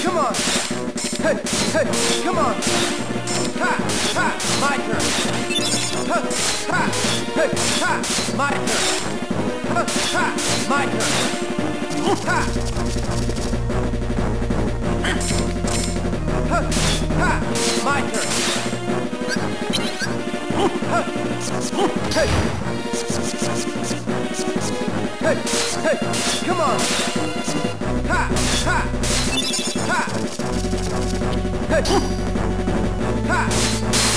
come on. Hey, hey, come on. Ha, ha, my turn. Ha, ha, hey, ha, my turn. Ha, ha, my turn. Ha. Ha, ha, my turn. Ha, hey. Hey, hey, come on. Ha, ha, ha. Hey, ha.